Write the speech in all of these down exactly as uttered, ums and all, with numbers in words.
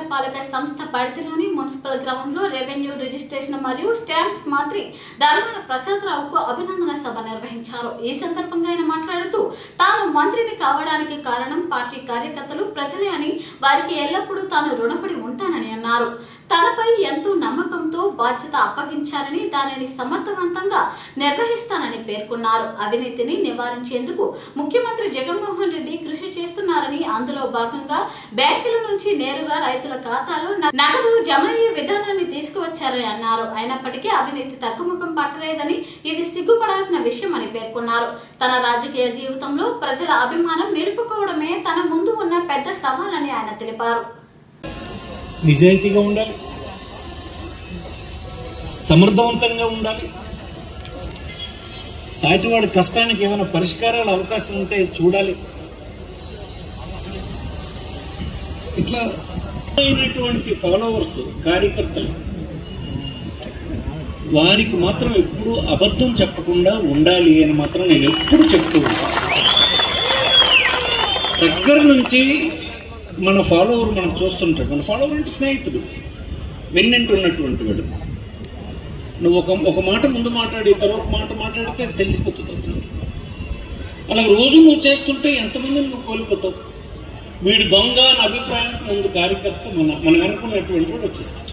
నగరపాలక సంస్థ పరిధిలోని మున్సిపల్ గ్రౌండ్ లో రెవెన్యూ రిజిస్ట్రేషన్ మరియు స్టాంప్స్ మంత్రి ధర్మాన ప్రసాదరావుకు అభినందన సభ నిర్వహించారు. ఈ సందర్భంగా ఆయన మాట్లాడుతూ తాను మంత్రిని కావడానికి కారణం పార్టీ కార్యకర్తలు ప్రజలే అని, వారికి ఎల్లప్పుడూ తాను రుణపడి ఉంటానని అన్నారు. తనపై ఎంతో నమ్మకంతో బాధ్యత అప్పగించారని, దానిని సమర్థవంతంగా నిర్వహిస్తానని పేర్కొన్నారు. అవినీతిని నివారించేందుకు ముఖ్యమంత్రి జగన్మోహన్ రెడ్డి కృషి చేస్తున్నారని, అందులో భాగంగా బ్యాంకుల నుంచి నేరుగా రైతుల ఖాతాలో నగదు జమ అయ్యే విధానాన్ని తీసుకువచ్చారని అన్నారు. అయినప్పటికీ అవినీతి తగ్గుముఖం పట్టలేదని, ఇది సిగ్గుపడాల్సిన విషయం అని పేర్కొన్నారు. తన రాజకీయ జీవితంలో ప్రజల అభిమానం నిలుపుకోవడమే తన ముందు ఉన్న పెద్ద సవాలని ఆయన తెలిపారు. నిజాయితీగా ఉండాలి, సమర్థవంతంగా ఉండాలి, సాటివాడి కష్టానికి ఏమైనా పరిష్కారాల అవకాశం ఉంటే చూడాలి. ఇట్లా అయినటువంటి ఫాలోవర్స్, కార్యకర్తలు, వారికి మాత్రం ఎప్పుడు అబద్ధం చెప్పకుండా ఉండాలి అని మాత్రం నేను ఎప్పుడు చెప్తూ ఉంటాను. దగ్గర నుంచి మన ఫాలోవర్ మనం చూస్తుంటాడు. మన ఫాలోవర్ అంటే స్నేహితుడు, వెన్నంటి ఉన్నటువంటి వాడు. నువ్వు ఒక ఒక మాట ముందు మాట్లాడి తర్వాత మాట మాట్లాడితే తెలిసిపోతుంది అతనికి. అలా రోజు నువ్వు చేస్తుంటే ఎంతమందిని నువ్వు కోల్పోతావు. వీడు దొంగ అని అభిప్రాయానికి ముందు కార్యకర్త మన మన వెనుకున్నటువంటి వాడు వచ్చేస్తాడు.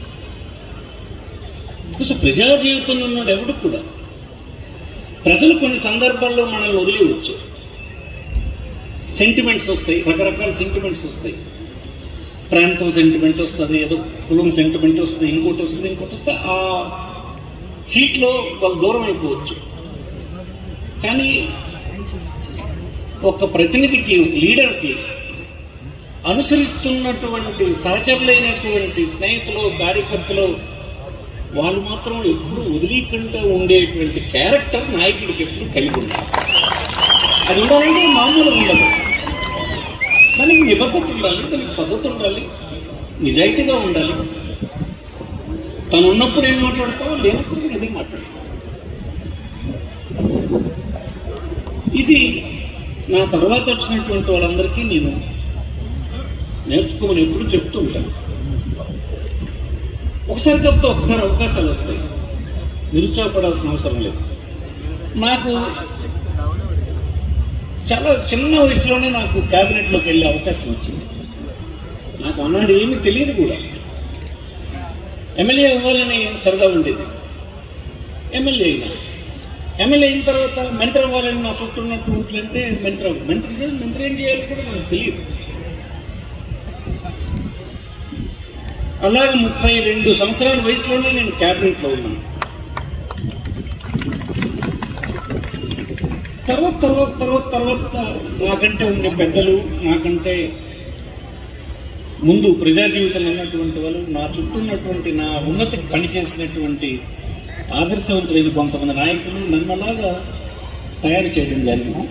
సో ప్రజా జీవితంలో ఉన్నాడు ఎవడు కూడా. ప్రజలు కొన్ని సందర్భాల్లో మనల్ని వదిలేవచ్చు. సెంటిమెంట్స్ వస్తాయి, రకరకాల సెంటిమెంట్స్ వస్తాయి. ప్రాంతం సెంటిమెంట్ వస్తుంది, ఏదో కులం సెంటిమెంట్ వస్తుంది, ఇంకోటి వస్తుంది, ఇంకోటి వస్తే ఆ హీట్లో వాళ్ళు దూరం అయిపోవచ్చు. కానీ ఒక ప్రతినిధికి, ఒక లీడర్కి అనుసరిస్తున్నటువంటి సహచరులైనటువంటి స్నేహితులు, కార్యకర్తలు, వాళ్ళు మాత్రం ఎప్పుడు వదిలేకుండా ఉండేటువంటి క్యారెక్టర్ నాయకుడికి ఎప్పుడు కలిగి ఉండాలి. అది ఉండాలంటే మామూలుగా ఉండదు. దానికి నిబద్ధత ఉండాలి, దానికి పద్ధతి ఉండాలి, నిజాయితీగా ఉండాలి. తను ఉన్నప్పుడు ఏం మాట్లాడతావో, లేనప్పుడు ఏది మాట్లాడతావు. ఇది నా తర్వాత వచ్చినటువంటి వాళ్ళందరికీ నేను నేర్చుకోమని ఎప్పుడు చెప్తూ ఉంటాను. ఒకసారి తప్పితే ఒకసారి అవకాశాలు వస్తాయి, నిరుత్సాహపడాల్సిన అవసరం లేదు. నాకు చాలా చిన్న వయసులోనే నాకు క్యాబినెట్లోకి వెళ్ళే అవకాశం వచ్చింది. నాకు అన్నాడు ఏమీ తెలియదు కూడా. ఎమ్మెల్యే అవ్వాలని సరదా ఉండేది. ఎమ్మెల్యే అయినా, ఎమ్మెల్యే అయిన తర్వాత మంత్రి అవ్వాలని నా చుట్టూ ఉన్నట్టు అంటే మంత్రి మంత్రి చేయాలి, మంత్రి ఏం చేయాలి కూడా నాకు తెలియదు. అలాగే ముప్పై రెండు సంవత్సరాల వయసులోనే నేను క్యాబినెట్లో ఉన్నాను. తర్వాత తర్వాత తర్వాత తర్వాత నాకంటే ఉండే పెద్దలు, నాకంటే ముందు ప్రజా జీవితంలో ఉన్నటువంటి వాళ్ళు, నా చుట్టూ ఉన్నటువంటి నా ఉన్నతికి పనిచేసినటువంటి ఆదర్శవంతులైన కొంతమంది నాయకులు నన్ను అలాగా తయారు చేయడం జరిగింది.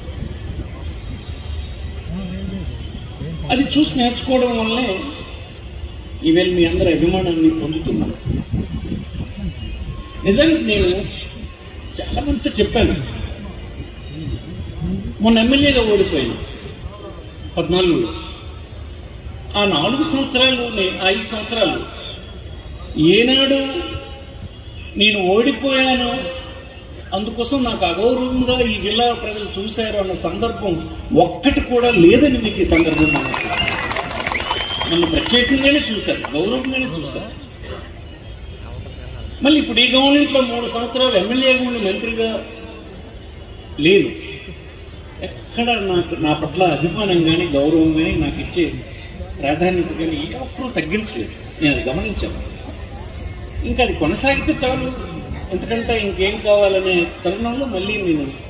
అది చూసి నేర్చుకోవడం వల్లే ఈవేళ మీ అందరి అభిమానాన్ని పొందుతున్నాను. నిజానికి నేను చాలా మంది చెప్పాను. మొన్న ఎమ్మెల్యేగా ఓడిపోయాను పద్నాలుగులో. ఆ నాలుగు సంవత్సరాలు నేను ఐదు సంవత్సరాలు ఏనాడు నేను ఓడిపోయాను, అందుకోసం నాకు అగౌరవంగా ఈ జిల్లా ప్రజలు చూశారు అన్న సందర్భం ఒక్కటి కూడా లేదని మీకు ఈ సందర్భం నన్ను ప్రత్యేకంగానే చూశారు, గౌరవంగానే చూశారు. మళ్ళీ ఇప్పుడు ఈ గవర్నమెంట్లో మూడు సంవత్సరాలు ఎమ్మెల్యేగా ఉండి మంత్రిగా లేను. ఎక్కడ నాకు నా పట్ల అభిమానం కానీ, గౌరవం కానీ, నాకు ఇచ్చే ప్రాధాన్యత కానీ ఏ ఒక్కరూ తగ్గించలేదు. నేను అది గమనించాను. ఇంకా అది కొనసాగితే చాలు, ఎందుకంటే ఇంకేం కావాలనే తరుణంలో మళ్ళీ నేను